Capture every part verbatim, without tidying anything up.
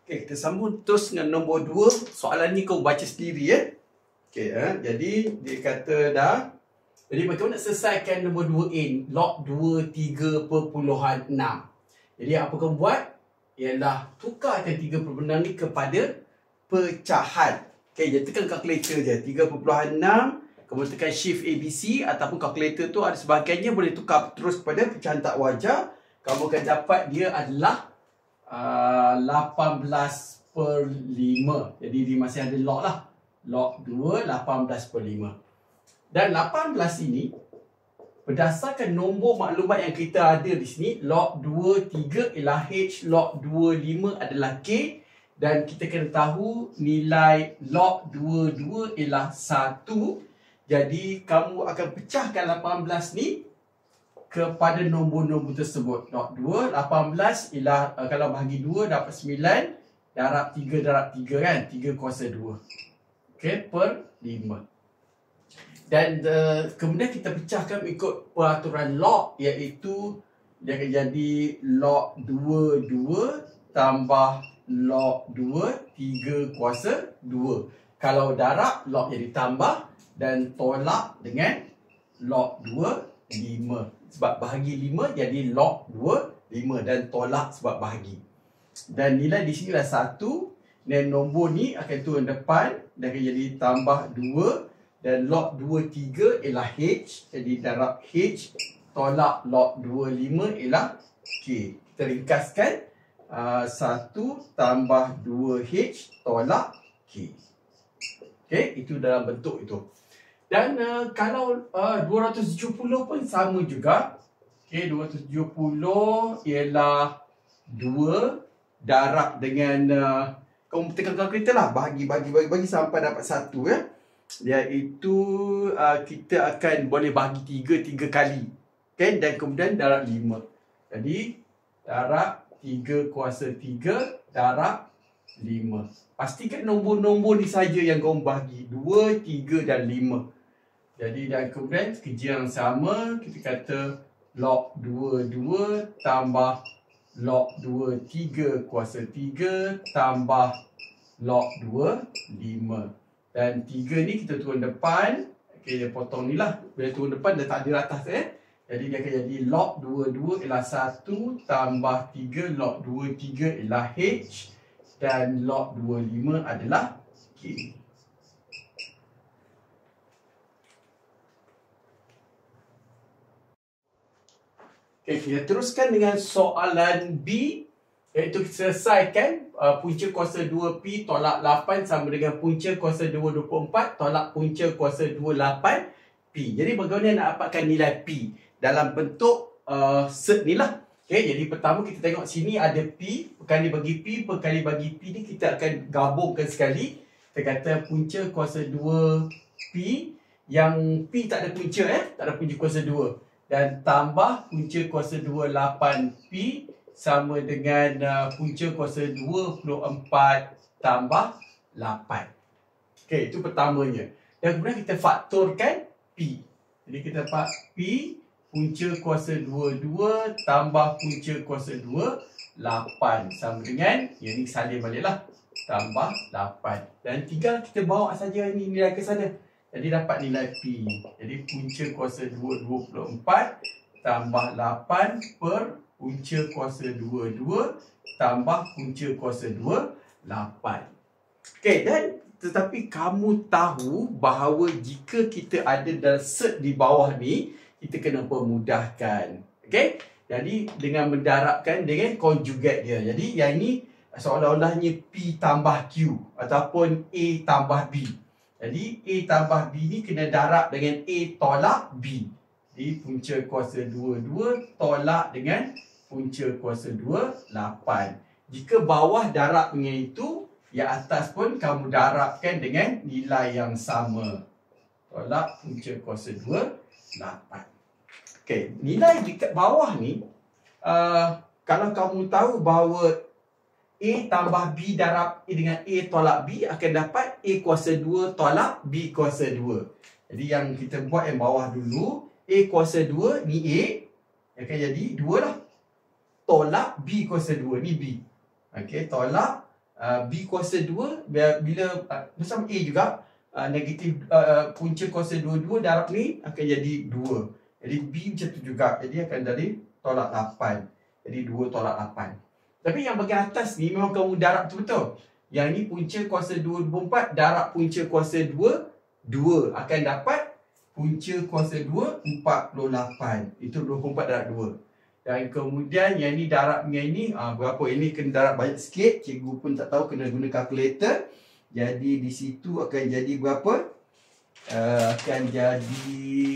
Okay, kita sambung terus dengan nombor dua. Soalan ni kau baca sendiri ya. Okay, eh? Jadi dia kata dah. Jadi bagaimana nak selesaikan nombor dua A, log dua puluh tiga perpuluhan enam. Jadi apa kau buat? Ialah tukarkan tiga perpuluhan enam ni kepada pecahan. Okay, jadi tekan kalkulator je. tiga perpuluhan enam, kemudian tekan shift A B C ataupun kalkulator tu ada sebahagiannya boleh tukar terus kepada pecahan tak wajar. Kamu akan dapat dia adalah uh, lapan belas per lima. Jadi dia masih ada log lah. Log dua, lapan belas per lima. Dan lapan belas ini berdasarkan nombor maklumat yang kita ada di sini, log dua puluh tiga ialah H, log dua puluh lima adalah K, dan kita kena tahu nilai log dua puluh dua ialah satu. Jadi kamu akan pecahkan lapan belas ni kepada nombor-nombor tersebut. Log dua, lapan belas ialah uh, kalau bahagi dua dapat sembilan, darab tiga darab tiga kan, tiga kuasa dua. Okey, per lima. Dan uh, kemudian kita pecahkan ikut peraturan log, iaitu dia akan jadi log dua puluh dua tambah log dua, tiga kuasa dua. Kalau darab, log jadi tambah dan tolak dengan log dua puluh lima. Sebab bahagi lima jadi log dua puluh lima dan tolak sebab bahagi. Dan nilai di sini adalah satu. Dan nombor ni akan turun depan dan akan jadi tambah dua. Dan log dua puluh tiga ialah H. Jadi darab H tolak log dua puluh lima ialah K. Kita ringkaskan. Uh, satu tambah dua H tolak K. Okay, itu dalam bentuk itu. Dan uh, kalau uh, dua ratus tujuh puluh pun sama juga. Okay, dua ratus tujuh puluh ialah dua darab dengan uh, kamu tekan kalkulator lah, bagi bagi bagi bagi sampai dapat satu ya. Iaitu uh, kita akan boleh bagi tiga tiga kali. Okay, dan kemudian darab lima. Jadi darab tiga kuasa tiga darab lima. Pastikan nombor-nombor ni saja yang kamu bagi, dua, tiga dan lima. Jadi dan kemudian kerja yang sama, kita kata log dua puluh dua tambah log dua puluh tiga kuasa tiga tambah log dua puluh lima. Dan tiga ni kita turun depan. Okay, dia potong ni lah. Bila turun depan dia tak ada atas eh. Jadi dia akan jadi log dua puluh dua ialah satu tambah tiga, log dua puluh tiga ialah H dan log dua puluh lima adalah K. Okay, kita teruskan dengan soalan B, iaitu kita selesaikan uh, punca kuasa dua P tolak lapan sama dengan punca kuasa dua dua puluh empat tolak punca kuasa dua puluh lapan P. Jadi bagaimana nak dapatkan nilai P? Dalam bentuk uh, set ni lah. Okay, jadi pertama kita tengok sini ada P, perkali bagi P, perkali bagi P ni kita akan gabungkan sekali. Kita kata punca kuasa dua P, yang P tak ada punca eh, tak ada punca kuasa dua. Dan tambah punca kuasa dua puluh lapan P sama dengan uh, punca kuasa dua puluh empat tambah lapan. Okay, itu pertamanya. Dan kemudian kita faktorkan P. Jadi kita dapat P punca kuasa dua puluh dua tambah punca kuasa dua puluh lapan sama dengan, yang ni salin baliklah, tambah lapan. Dan tinggal kita bawa saja ni nilai ke sana. Jadi dapat nilai P. Jadi punca kuasa dua puluh empat tambah lapan per punca kuasa dua puluh dua tambah punca kuasa dua puluh lapan. Okey, dan tetapi kamu tahu bahawa jika kita ada dalam set di bawah ni, kita kena permudahkan. Okey? Jadi dengan mendarabkan dengan conjugate dia. Jadi yang ini seolah-olahnya P tambah Q ataupun A tambah B. Jadi A tambah B ni kena darab dengan A tolak B. Jadi punca kuasa dua puluh dua tolak dengan punca kuasa dua puluh lapan. Jika bawah darab dengan itu, yang atas pun kamu darabkan dengan nilai yang sama. Tolak punca kuasa dua puluh lapan. Okey, nilai dekat bawah ni, uh, kalau kamu tahu bahawa A tambah B darab A dengan A tolak B akan dapat A kuasa dua tolak B kuasa dua. Jadi yang kita buat yang bawah dulu, A kuasa dua ni A, akan jadi dua lah. Tolak B kuasa dua ni B. Okey, tolak uh, B kuasa dua, bila uh, bersama A juga, uh, negatif uh, punca kuasa dua-dua darab ni akan jadi dua. Jadi B macam tu juga. Jadi akan jadi tolak lapan. Jadi dua tolak lapan. Tapi yang bahagian atas ni memang kamu darab betul-betul. Yang ni punca kuasa dua, dua puluh empat darab punca kuasa dua, dua. Akan dapat punca kuasa dua, empat puluh lapan. Itu dua puluh empat darab dua. Dan kemudian yang ni darabnya ini, ah, berapa? Ini kena darab banyak sikit. Cikgu pun tak tahu, kena guna kalkulator. Jadi di situ akan jadi berapa? Uh, akan jadi,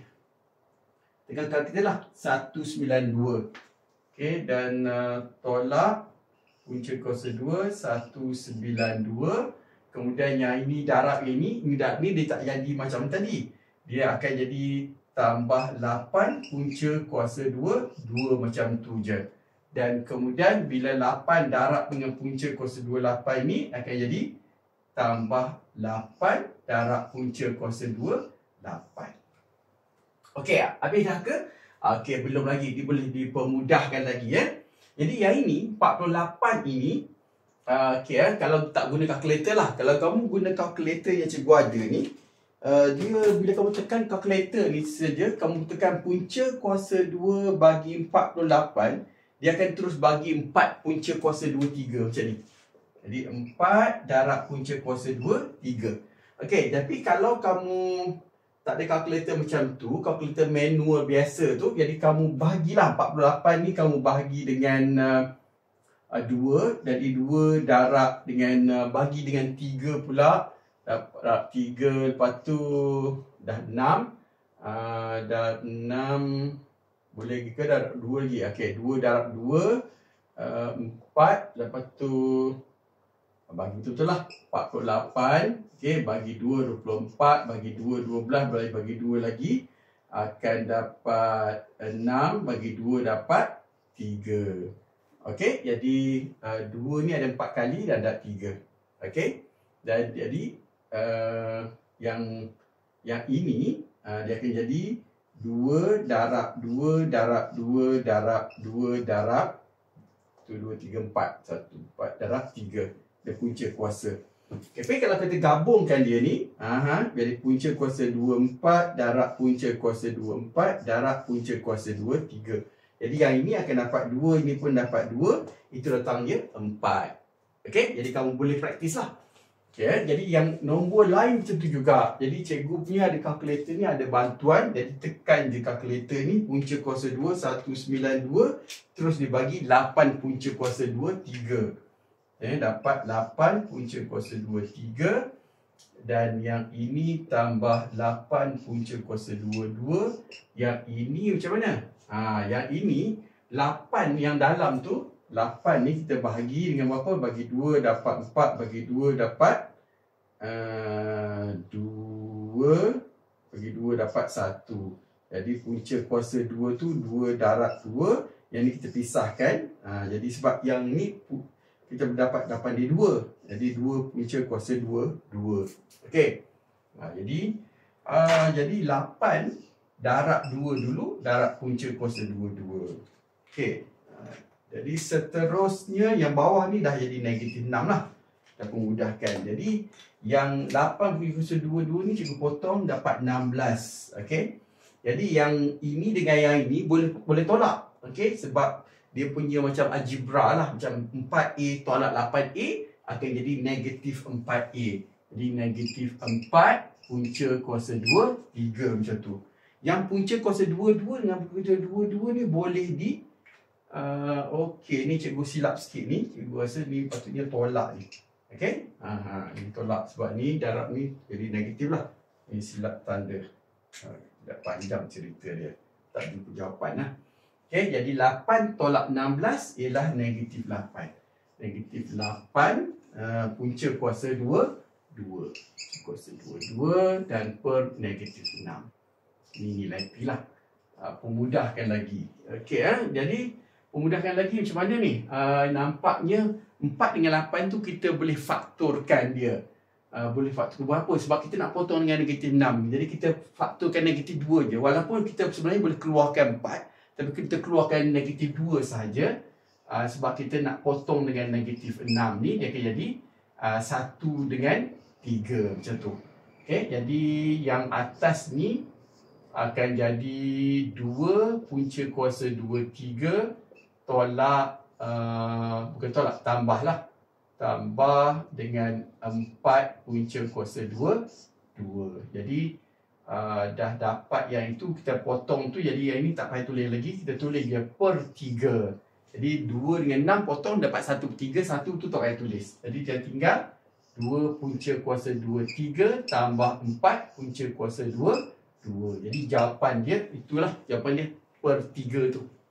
tekan kalkulator lah, seratus sembilan puluh dua. Okey, dan uh, tolak punca kuasa dua, seratus sembilan puluh dua. Kemudian yang ini darab ini, ini darab ni dia tak jadi macam tadi. Dia akan jadi tambah lapan punca kuasa dua, dua macam tu je. Dan kemudian bila lapan darab dengan punca kuasa dua, lapan ni akan jadi tambah lapan darab punca kuasa dua, lapan. Okey, habis dah ke? Okey, belum lagi. Dia boleh dipermudahkan lagi ya. Jadi yang ini, empat puluh lapan ini, uh, okey ya, kalau tak guna kalkulator lah. Kalau kamu guna kalkulator yang cikgu ada ni, Uh, dia bila kamu tekan kalkulator ni saja, kamu tekan punca kuasa dua bagi empat puluh lapan, dia akan terus bagi empat punca kuasa dua, tiga macam ni. Jadi empat darab punca kuasa dua, tiga. Okey, tapi kalau kamu tak ada kalkulator macam tu, kalkulator manual biasa tu, jadi kamu bahagilah empat puluh lapan ni, kamu bahagi dengan uh, dua, jadi dua darab dengan uh, bagi dengan tiga pula. Dapat tiga, lepas tu dah enam. Uh, dah enam. Boleh ke darab dua lagi? Okey, dua darab dua. Uh, empat. Lepas tu bagi betul-betul lah. empat puluh lapan. Okey, bagi dua, dua puluh empat. Bagi dua, dua belas. Bagi dua lagi. Akan dapat enam. Bagi dua dapat tiga. Okey, jadi uh, dua ni ada empat kali dan ada tiga. Okey. Dan jadi Uh, yang yang ini uh, dia akan jadi dua darab dua darab dua darab dua darab tu dua, tiga, empat. satu, empat darab tiga. Dia punca kuasa. Okay, tapi kalau kita gabungkan dia ni, aha, jadi punca kuasa dua, empat darab punca kuasa dua, empat darab punca kuasa dua, tiga. Jadi yang ini akan dapat dua, ini pun dapat dua. Itu datangnya empat. Okey, jadi kamu boleh praktis lah. Okay, jadi yang nombor lain macam tu juga. Jadi cikgu punya ada kalkulator ni, ada bantuan. Jadi tekan je kalkulator ni, punca kuasa dua, seratus sembilan puluh dua. Terus dibagi lapan punca kuasa dua, tiga. Okay, dapat lapan punca kuasa dua, tiga. Dan yang ini tambah lapan punca kuasa dua, dua. Yang ini macam mana? Ha, yang ini, lapan yang dalam tu, lapan ni kita bahagi dengan berapa? Bagi dua dapat empat, bagi dua dapat uh, dua, bagi dua dapat satu. Jadi punca kuasa dua tu dua darab dua. Yang ni kita pisahkan. Uh, jadi sebab yang ni kita dapat lapan dia dua. Jadi dua punca kuasa dua, dua. Okey. Uh, jadi uh, jadi lapan darab dua dulu, darab punca kuasa dua, dua. Okey. Jadi seterusnya yang bawah ni dah jadi negatif enam lah. Dah memudahkan. Jadi yang lapan kuasa dua, dua ni cikgu potong dapat enam belas. Okey. Jadi yang ini dengan yang ini boleh boleh tolak. Okey. Sebab dia punya macam algebra lah. Macam empat A tolak lapan A akan jadi negatif empat A. Jadi negatif empat punca kuasa dua, tiga macam tu. Yang punca kuasa dua, dua dengan punca dua, dua ni boleh di Uh, Okey, ni cikgu silap sikit ni. Cikgu rasa ni patutnya tolak ni. Okey? Ha, ni tolak sebab ni darab ni jadi negatif lah. Ni silap tanda. Uh, dah panjang cerita dia. Tak jumpa jawapan lah. Okey, jadi lapan tolak enam belas ialah negatif lapan. Negatif lapan uh, punca kuasa dua, dua. Kuasa dua, dua dan per negatif enam. Ini nilai P lah. Uh, pemudahkan lagi. Okey, eh? Jadi memudahkan lagi macam mana ni? Uh, nampaknya empat dengan lapan tu kita boleh faktorkan dia. Uh, boleh faktor berapa? Sebab kita nak potong dengan negatif enam. Jadi kita faktorkan negatif dua je. Walaupun kita sebenarnya boleh keluarkan empat. Tapi kita keluarkan negatif dua sahaja. uh, sebab kita nak potong dengan negatif enam ni, dia akan jadi uh, satu dengan tiga macam tu. Okay, jadi yang atas ni akan jadi dua punca kuasa dua, tiga tolak, uh, bukan tolak, tambah lah. Tambah dengan empat punca kuasa dua, dua. Jadi Uh, dah dapat yang itu, kita potong tu, jadi yang ini tak payah tulis lagi, kita tulis dia per tiga. Jadi dua dengan enam potong dapat satu per tiga, satu tu tak payah tulis. Jadi dia tinggal dua punca kuasa dua, tiga tambah empat punca kuasa dua, dua. Jadi jawapan dia, itulah jawapan dia per tiga tu.